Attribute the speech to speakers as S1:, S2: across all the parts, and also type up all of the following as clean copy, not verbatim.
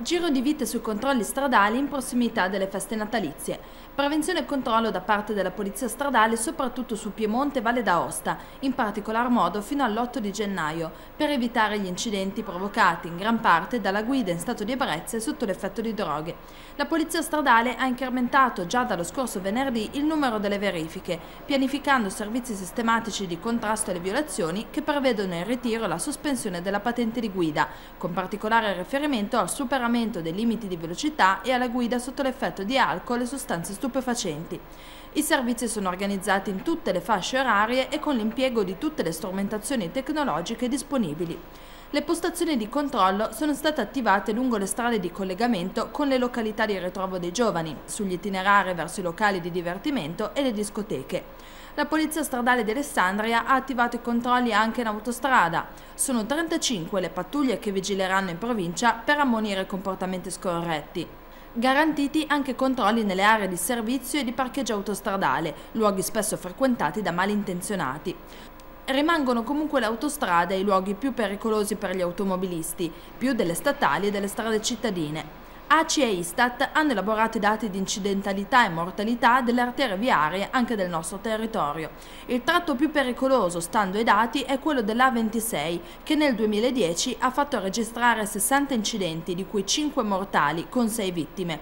S1: Giro di vite sui controlli stradali in prossimità delle feste natalizie. Prevenzione e controllo da parte della Polizia Stradale soprattutto su Piemonte e Valle d'Aosta, in particolar modo fino all'8 di gennaio, per evitare gli incidenti provocati in gran parte dalla guida in stato di ebbrezza e sotto l'effetto di droghe. La Polizia Stradale ha incrementato già dallo scorso venerdì il numero delle verifiche, pianificando servizi sistematici di contrasto alle violazioni che prevedono il ritiro e la sospensione della patente di guida, con particolare riferimento al superamento dei limiti di velocità e alla guida sotto l'effetto di alcol e sostanze stupefacenti. I servizi sono organizzati in tutte le fasce orarie e con l'impiego di tutte le strumentazioni tecnologiche disponibili. Le postazioni di controllo sono state attivate lungo le strade di collegamento con le località di ritrovo dei giovani, sugli itinerari verso i locali di divertimento e le discoteche. La Polizia Stradale di Alessandria ha attivato i controlli anche in autostrada. Sono 35 le pattuglie che vigileranno in provincia per ammonire comportamenti scorretti. Garantiti anche controlli nelle aree di servizio e di parcheggio autostradale, luoghi spesso frequentati da malintenzionati. Rimangono comunque le autostrade i luoghi più pericolosi per gli automobilisti, più delle statali e delle strade cittadine. ACI e Istat hanno elaborato i dati di incidentalità e mortalità delle arterie viarie anche del nostro territorio. Il tratto più pericoloso, stando ai dati, è quello dell'A26, che nel 2010 ha fatto registrare 60 incidenti, di cui 5 mortali con 6 vittime,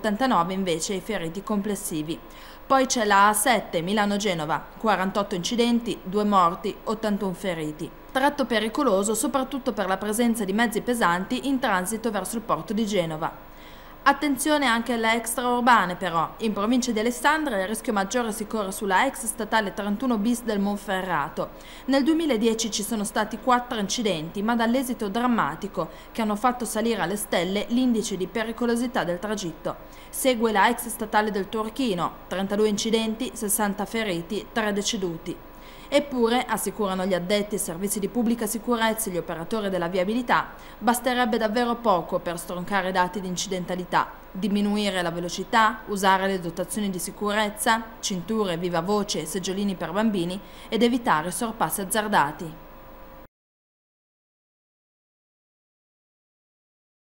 S1: 89 invece i feriti complessivi. Poi c'è la A7 Milano-Genova, 48 incidenti, 2 morti, 81 feriti. Tratto pericoloso soprattutto per la presenza di mezzi pesanti in transito verso il porto di Genova. Attenzione anche alle extraurbane però. In provincia di Alessandria il rischio maggiore si corre sulla ex statale 31 bis del Monferrato. Nel 2010 ci sono stati 4 incidenti, ma dall'esito drammatico, che hanno fatto salire alle stelle l'indice di pericolosità del tragitto. Segue la ex statale del Turchino, 32 incidenti, 60 feriti, 3 deceduti. Eppure, assicurano gli addetti ai servizi di pubblica sicurezza e gli operatori della viabilità, basterebbe davvero poco per stroncare i dati di incidentalità, diminuire la velocità, usare le dotazioni di sicurezza, cinture, viva voce e seggiolini per bambini ed evitare sorpassi azzardati.